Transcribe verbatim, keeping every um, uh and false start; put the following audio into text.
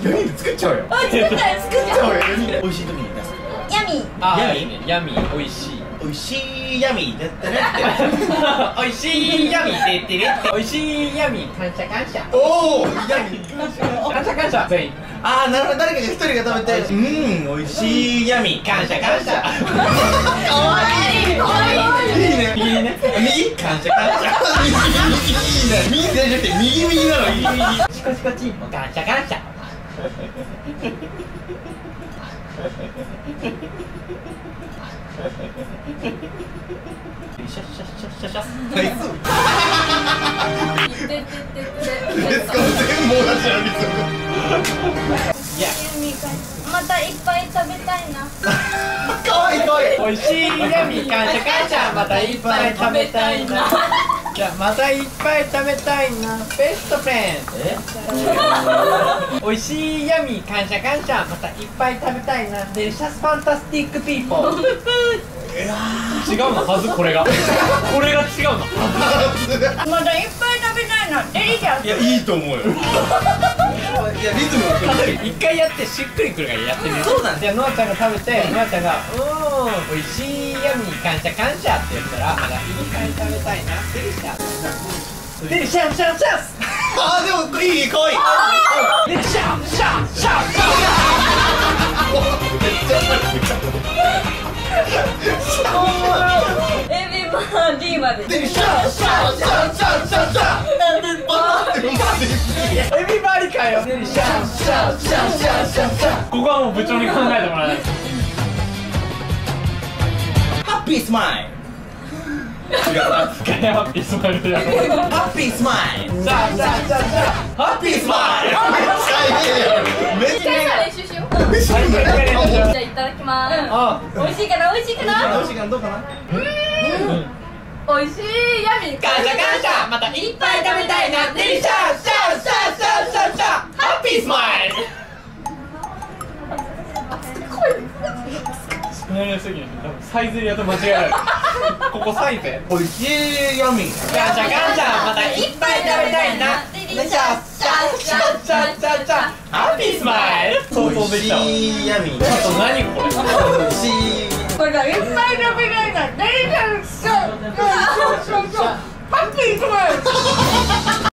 よにんで作っちゃおうよ。 あ、作ったよ、作っちゃおうよ。 美味しい時に出す。 ヤミー。 あ、 ヤミいいね。ヤミー、美味しい。 美味しいヤミーだったねって。 美味しいヤミーってってれって。美味しいヤミー、感謝感謝。 おお、ヤミー。 感謝感謝。全員。 ああ、なるほど、誰かが一人が食べて、うん、美味しいヤミー、感謝感謝。かわいい、かわいい。いいね。 右ね。 右、感謝感謝。いいね。右じゃなくて、右右なの、右右。 チコチコチンポ、感謝感謝。シャッシャッシャッシャッシャッ。 ナイス。レッツゴー、全部同じやリズム。 いや、 またいっぱい食べたいな。 かわいいかわいい。 美味しいヤミー、感謝感謝。またいっぱい食べたいな。じゃあまたいっぱい食べたいな。ベストフレンド。 え？ 美味しいヤミー、感謝感謝。またいっぱい食べたいな。デリシャスファンタスティックピーポー。違うのはず、これがこれが違うの。 まだいっぱい食べたいな。デリシャス。 いや、いいと思うよ。いや、リズムが来る。 一回やってしっくりくるからやってみる。 そうだね。 じゃあノアちゃんが食べて、ノアちゃんが「うーん、美味しいヤミー、感謝感謝」って言ったら、まだいっぱい食べたいな。デリシャスデリシャンシャンシャンス。 あー、でもいい、かわいい。 デリシャンシャンシャンシャン。 エビバーディーまで。 で、シャンシャンシャンシャンシャンシャン。 エビバリかよ。デリシャンシャンシャンシャンシャンシャン。ここはもう部長に考えてもらわないと。 ハッピースマイル。 ハッピースマイルやろ。 ハッピースマイル。 じゃあじゃあじゃあじゃあハッピースマイル。めっちゃいいやん。めっちゃいいやん。 練習しよう。 めっちゃいいやん。 じゃあいただきます。 あ、 美味しいかな、美味しいかな。 どうしようかな、どうかな。 美味しいヤミー。 感謝感謝。またいっぱい食べたいな。デリシャンシャンシャンシャンシャンシャン。ハッピースマイル。少ないすぎる。多分サイゼリアと間違えられる。ここサイゼ。 美味しいヤミー。 感謝感謝。またいっぱい食べたいな。デリシャンシャンシャンシャンシャンシャン。ハッピースマイル。想像できたわ。 美味しいヤミー。 あと何これ。 美味しい。 これがいっぱい食べたいな。デリシャス。ハッピースマイル。